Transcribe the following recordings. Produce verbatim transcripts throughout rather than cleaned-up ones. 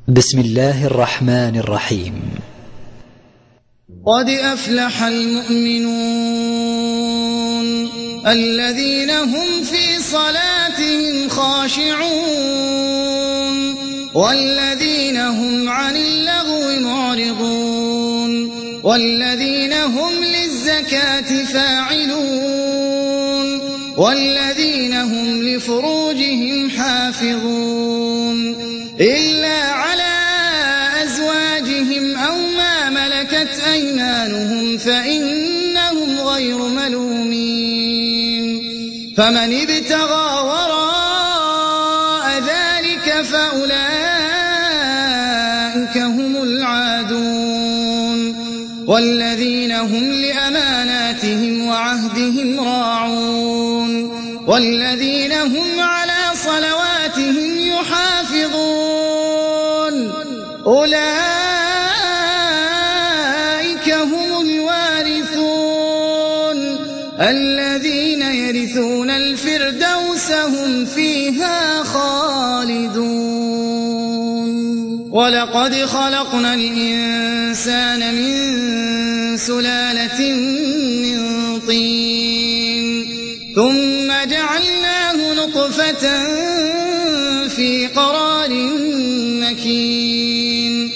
بسم الله الرحمن الرحيم. قد أفلح المؤمنون الذين هم في صلاتهم خاشعون والذين هم عن اللغو معرضون والذين هم للزكاة فاعلون والذين هم لفروجهم حافظون إلا على أزواجهم أو ما ملكت أيمانهم فإنهم غير ملومين فمن ابتغى وراء ذلك فأولئك هم العادون والذين هم لأماناتهم وعهدهم راعون والذين هم على صلواتهم يحافظون أولئك هم الوارثون الذين يرثون الفردوس هم فيها خالدون. ولقد خلقنا الإنسان من سلالة من طين ثم جعلناه نطفة في قرار مكين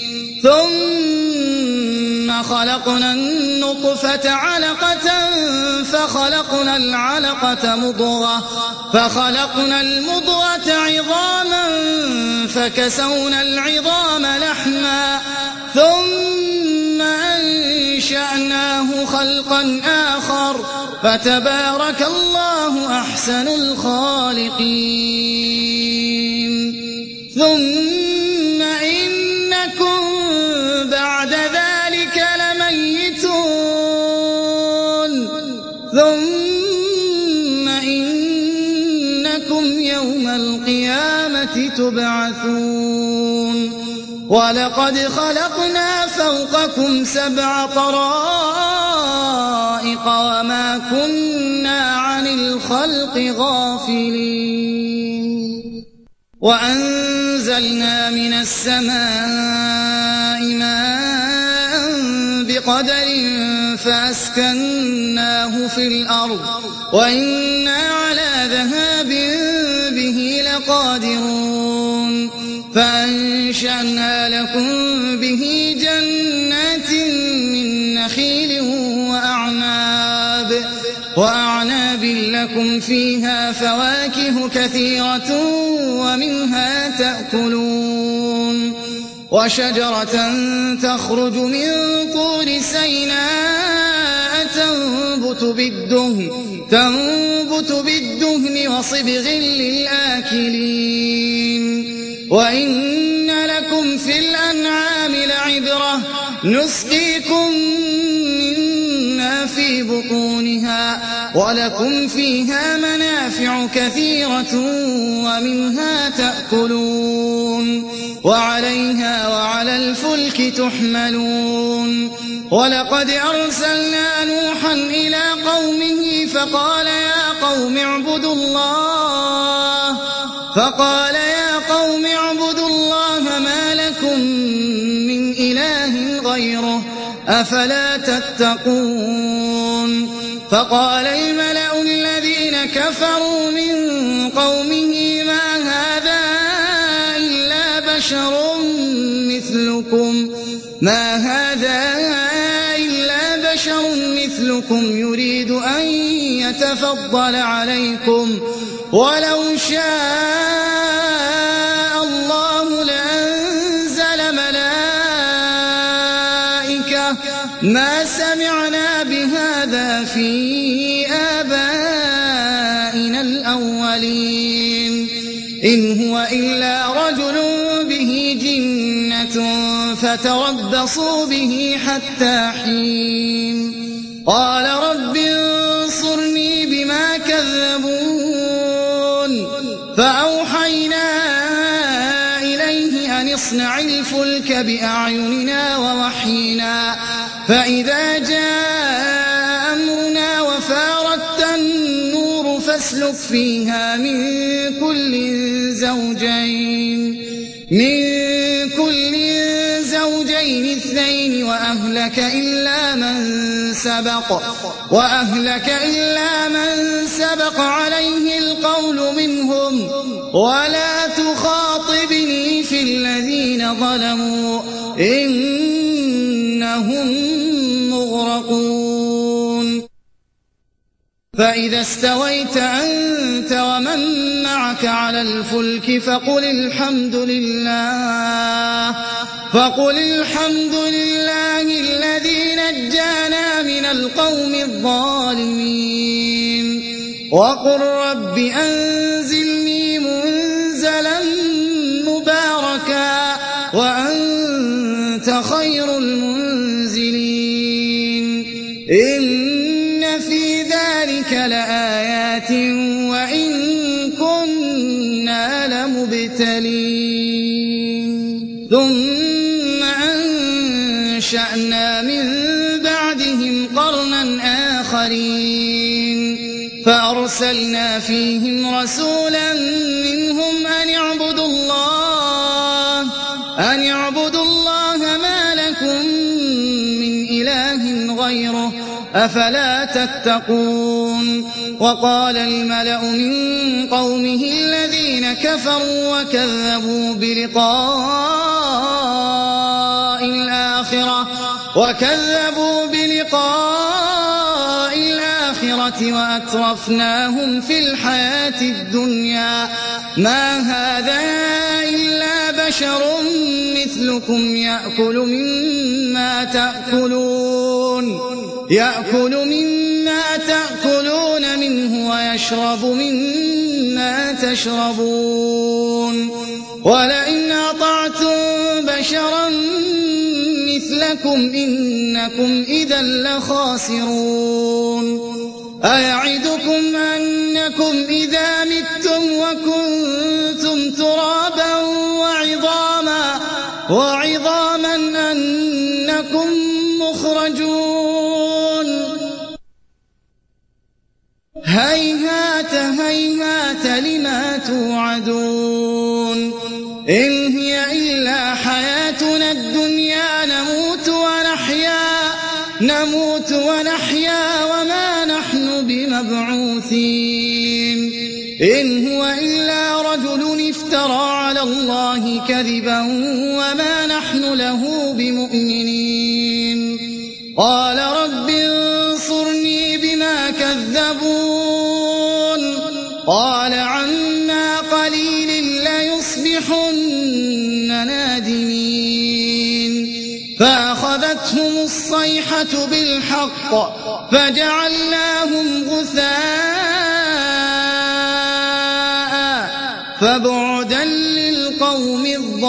ثم خلقنا النطفة علقة فخلقنا العلقة مضغة فخلقنا المضغة عظاما فكسونا العظام لحما ثم أنشأناه خلقا آخر فتبارك الله أحسن الخالقين. ثم إنكم بعد ذلك لميتون ثم إنكم يوم القيامة تبعثون. ولقد خلقنا فوقكم سبع طرائق وما كنا عن الخلق غافلين وأنزلنا من السماء ماء بقدر فأسكناه في الأرض وإنا على ذهاب به لقادرون فأنشأنا لكم به جنات من نخيل وأعناب وأعناب لكم فيها فواكه كثيرة ومنها تأكلون وشجرة تخرج من طور سيناء تنبت بالدهن تنبت بالدهن وصبغ للآكلين وإن لكم في الأنعام لعبرة نسقيكم مما في بطونها ولكم فيها منافع كثيرة ومنها تأكلون وعليها وعلى الفلك تحملون. ولقد أرسلنا نوحا إلى قومه فقال يا قوم اعبدوا الله فقال يا قوم اعبدوا الله ما لكم من إله غيره أفلا تتقون. فقال الملأ الذين كفروا من قومه ما هذا إلا بشر مثلكم ما هذا إلا بشر مثلكم يريد أن يتفضل عليكم ولو شاء الله لأنزل ملائكة ما سمعنا بهذا في آبائنا الأولين إن هو إلا رجل به جنة فتربصوا به حتى حين. قال رب انصرني بما كذبون فأوحينا إليه أن اصنع الفلك بأعيننا ووحينا فإذا جاء أمرنا وفارت النور فاسلك فيها من كل زوجين من كل زوجين اثنين وأهلك إلا من سبق وأهلك إلا من سبق عليه القول منهم ولا تخاطبني في الذين ظلموا إنهم مغرقون فإذا استويت أنت ومن معك على الفلك فقل الحمد لله فقل الحمد لله الذي نجانا من القوم الظالمين وقل رب أنزلني منزلا مباركا وأنت خير المنزلين إن في ذلك لآيات وإن كنا لمبتلين ثم أنشأنا من بعدهم قرنا آخرين فأرسلنا فيهم رسولا منهم أن اعبدوا الله أن اعبدوا الله ما لكم من إله غيره أفلا تتقون وقال الملأ من قومه الذين كفروا وكذبوا بلقاء الآخرة وكذبوا بلقاء الآخرة وأترفناهم في الحياة الدنيا ما هذا إلا بشر مثلكم يأكل مما تأكلون يأكل مما تأكلون منه ويشرب مما تشربون ولئن أطعتم بشرا مثلكم إنكم إذا لخاسرون أيعدكم أنكم إذا متم وكنتم ترابا وعظاما وعظاما أنكم مخرجون هيهات هيهات لما توعدون إن هي إلا حياتنا الدنيا نموت ونحيا نموت ونحيا وما نحن بمبعوثين إن هو إلا رجل افترى على الله كذبا وما نحن له بمؤمنين قال رب انصرني بما كذبون قال عما قليل ليصبحن نادمين فأخذتهم الصيحة بالحق فجعلناهم غثاء فبعدا للقوم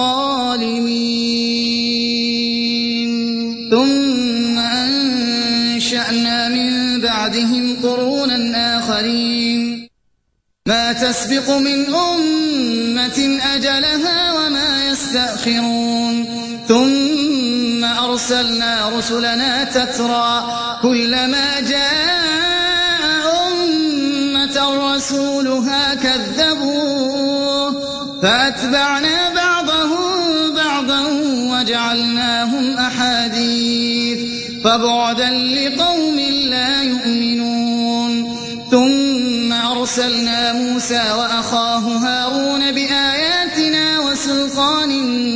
الظالمين ثم أنشأنا من بعدهم قرونا آخرين ما تسبق من أمة أجلها وما يستأخرون ثم أرسلنا رسلنا تترى كلما جاء أمة رسولها كذبوه فأتبعنا بعضهم بعضا وجعلناهم أحاديث فبعدا لقوم لا يؤمنون ثم أرسلنا موسى وأخاه هارون بآياتنا وسلطان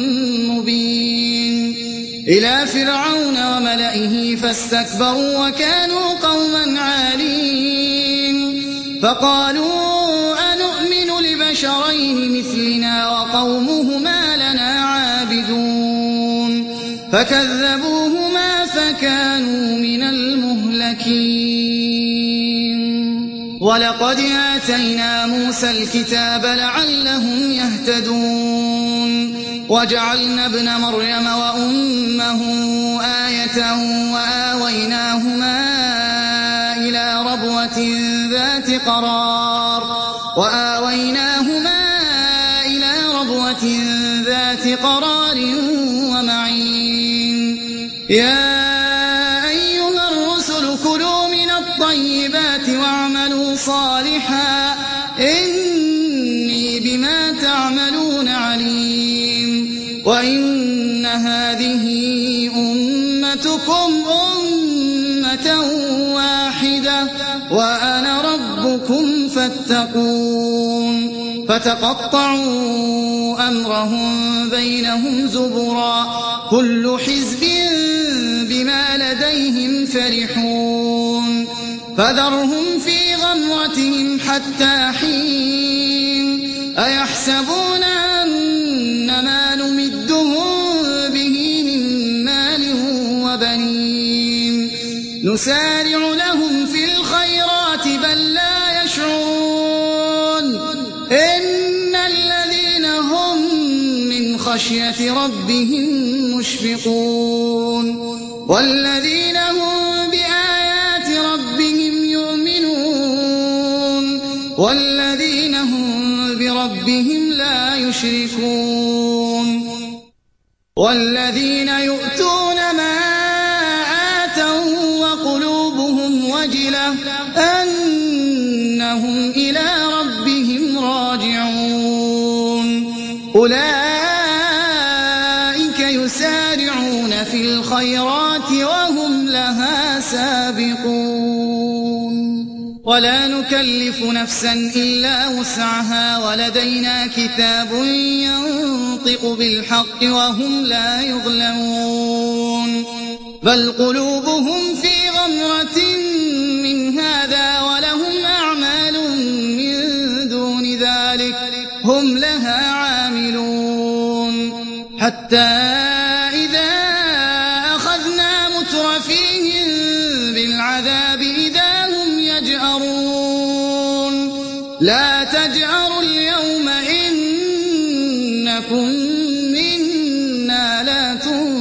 مبين إلى فرعون وملئه فاستكبروا وكانوا قوما عالين فقالوا أنؤمن لبشرين مثلنا وقومهما لنا عابدون فكذبوهما فكانوا من المهلكين ولقد آتينا موسى الكتاب لعلهم يهتدون وجعلنا ابن مريم وأمه آية وآويناهما إلى ربوة ذات قرار وآويناهما إلى ربوة ذات قرار ومعين يا أيها الرسل كلوا من الطيبات واعملوا صالحا إني بما تعملون عليم وإن هذه أمتكم أمة واحدة وأنا ربكم فاتقون فتقطعوا أمرهم بينهم زبرا كل حزب بما لديهم فرحون فذرهم في غمرتهم حتى حين أيحسبون أن ما نمدهم به من مال وبنين نسارع لهم في الخيرات بل لا يشعرون إن الذين هم من خشية ربهم مشفقون والذين هم بآيات ربهم يؤمنون والذين هم بربهم لا يشركون والذين يؤتون ما آتوا وقلوبهم وجلة أنهم إلى ربهم راجعون أولئك يسارعون في الخيرات وهم لها سابقون ولا نكلف نفسا إلا وسعها ولدينا كتاب ينطق بالحق وهم لا يظلمون بل قلوبهم في غمرة من هذا ولهم أعمال من دون ذلك هم لها عاملون حتى إذا أخذنا مترفيهم بالعذاب إذا هم يجأرون لا تجأروا اليوم إنكم منا لا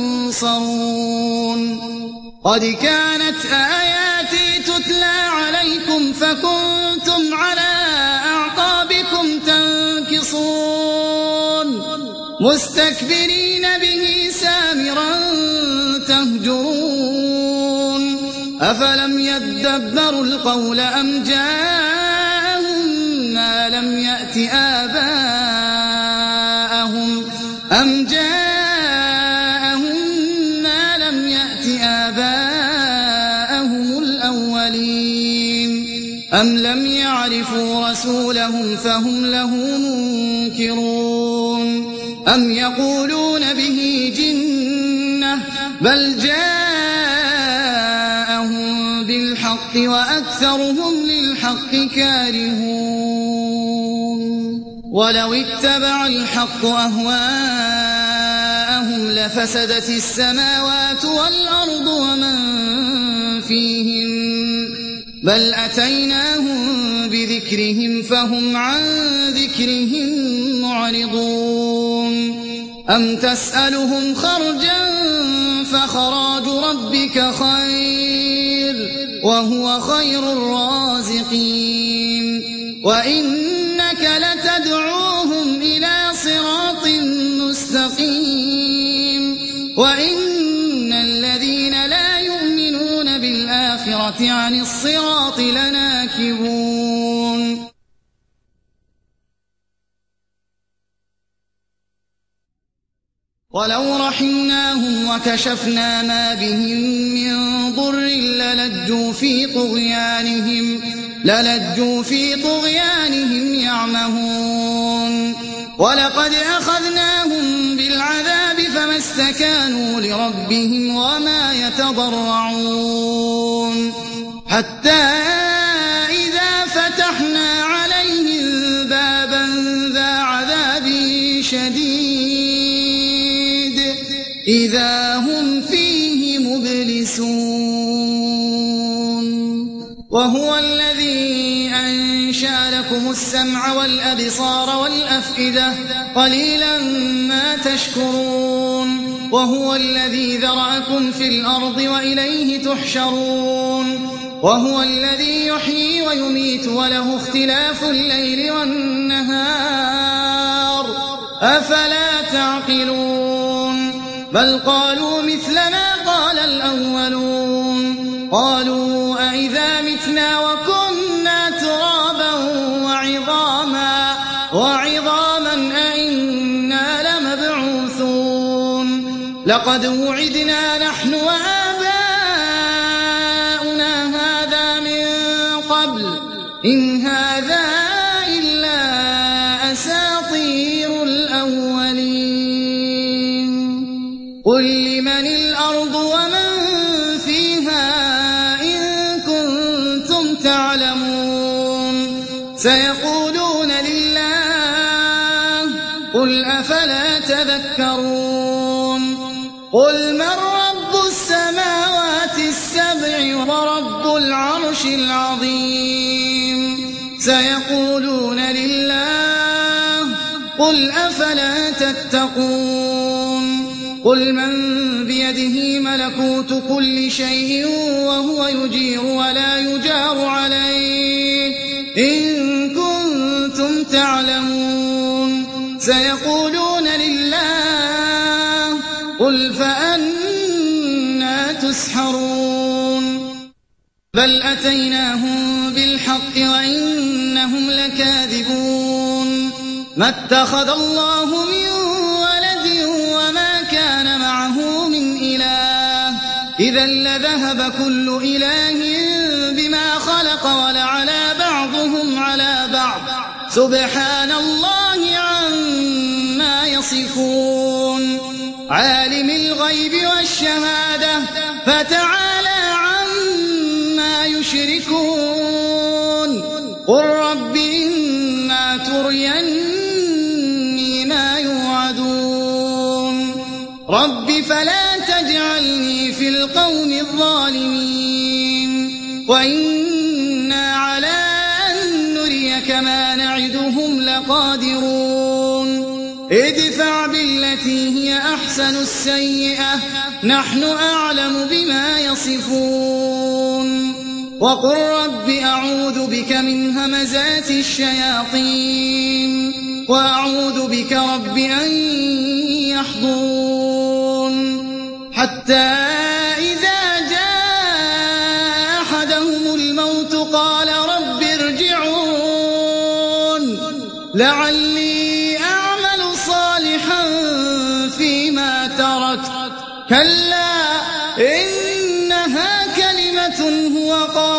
تنصرون قد كانت آياتي تتلى عليكم فكنتم على أعقابكم تنكصون مستكبرين به سامرا تهجرون أفلم يدبروا القول أم جاءهم ما لم يأت آباءهم أم جاءهم ما لم يأت آباءهم الأولين أم لم يعرفوا رسولهم فهم له منكرون أم يقولون به جنة بل جاءهم بالحق وأكثرهم للحق كارهون ولو اتبع الحق أهواءهم لفسدت السماوات والأرض ومن فيهن بل أتيناهم بذكرهم فهم عن ذكرهم معرضون أم تسألهم خرجا فخراج ربك خير وهو خير الرازقين وإنك لتدعوهم إلى صراط مستقيم وإن الذين لا يؤمنون بالآخرة عن الصراط لناكبون ولو رحمناهم وكشفنا ما بهم من ضر للجوا في طغيانهم للجوا في طغيانهم يعمهون ولقد أخذناهم بالعذاب فما استكانوا لربهم وما يتضرعون حتى إذا فتحنا عليهم بابا ذا عذاب شديد إذا هم فيه مبلسون وهو الذي أنشأ لكم السمع والأبصار والأفئدة قليلا ما تشكرون وهو الذي ذرأكم في الأرض وإليه تحشرون وهو الذي يحيي ويميت وله اختلاف الليل والنهار أفلا تعقلون بل قالوا مثل ما قال الأولون قالوا أئذا متنا وكنا ترابا وعظاما وعظاما أئنا لمبعوثون لقد وعدنا نحن وآباؤنا هذا من قبل إن هذا إلا أساطير الأولين قل لمن الأرض ومن فيها إن كنتم تعلمون سيقولون لله قل أفلا تذكرون قل من رب السماوات السبع ورب العرش العظيم سيقولون لله قل أفلا تتقون قل من بيده ملكوت كل شيء وهو يجير ولا يجار عليه إن كنتم تعلمون سيقولون لله قل فأنى تسحرون بل أتيناهم بالحق وإنهم لكاذبون ما اتخذ الله من ولد وما كان معه من إله إذا لذهب كل إله بما خلق ولعلى بعضهم على بعض سبحان الله عما يصفون عالم الغيب والشهادة فتعالى عما يشركون قل رب إما تريني ما يوعدون رب فلا تجعلني في القوم الظالمين وإنا على أن نريك ما نعدهم لقادرون ادفع بالتي هي أحسن السيئة نحن أعلم بما يصفون وقل رب أعوذ بك من همزات الشياطين وأعوذ بك رب أن يحضرون حتى إذا جاء أحدهم الموت قال رب ارجعون لعلي أعمل صالحا فيما تركت كلا إنها كلمة هو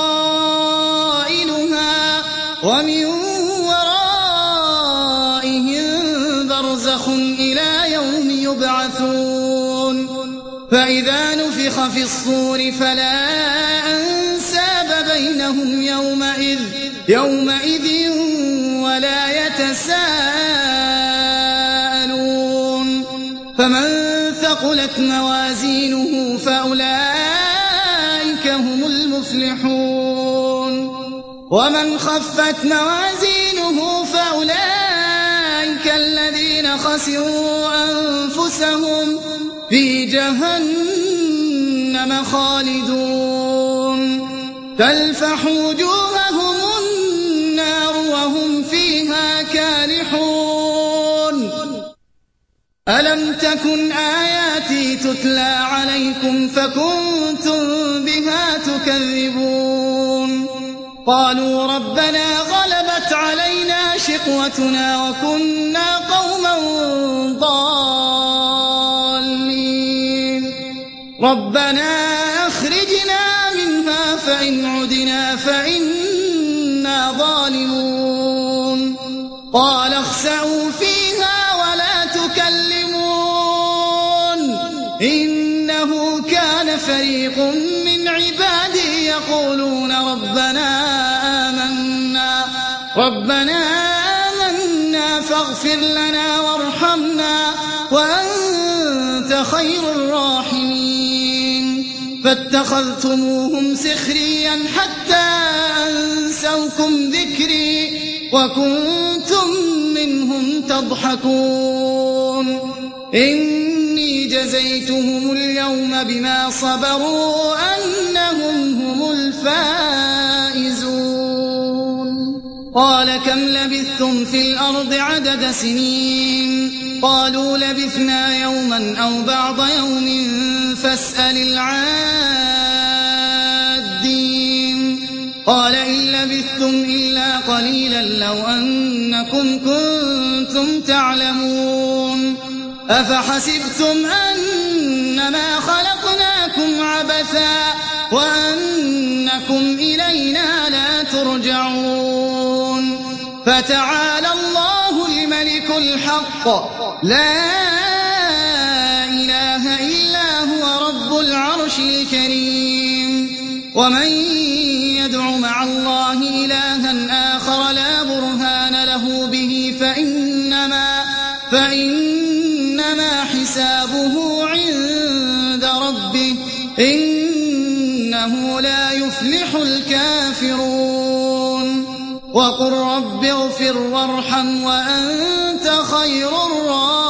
قائلها ومن ورائهم برزخ إلى يوم يبعثون فإذا نفخ في الصور فلا أنساب بينهم يومئذ يومئذ ولا يتساءلون فمن ثقلت موازينه فأولئك هم المفلحون ومن خفت موازينه فأولئك الذين خسروا أنفسهم في جهنم خالدون تلفح وجوههم النار وهم فيها كالحون ألم تكن آياتي تتلى عليكم فكنتم بها تكذبون قالوا ربنا غلبت علينا شقوتنا وكنا قوما ضالين ربنا أخرجنا منها فإن عدنا فإنا ظالمون قال اخسئوا فيها ولا تكلمون إنه كان فريق من عبادي يقولون ربنا آمنا ربنا آمنا فاغفر لنا وارحمنا وأنت خير الراحمين فاتخذتموهم سخريا حتى أنسوكم ذكري وكنتم منهم تضحكون إني جزيتهم اليوم بما صبروا أنهم هم الفائزون قال كم لبثتم في الأرض عدد سنين قالوا لبثنا يوما أو بعض يوم فاسأل العادين قال إن لبثتم إلا قليلا لو أنكم كنتم تعلمون أفحسبتم أن عبثا وأنكم إلينا لا ترجعون فتعالى الله الملك الحق لا إله إلا هو رب العرش الكريم ومن يدع مع الله إلها آخر لا برهان له به فإنما, فإنما حسابه عند ربه إنه لا يفلح الكافرون وقل رب اغفر وارحم وأنت خير الراحمين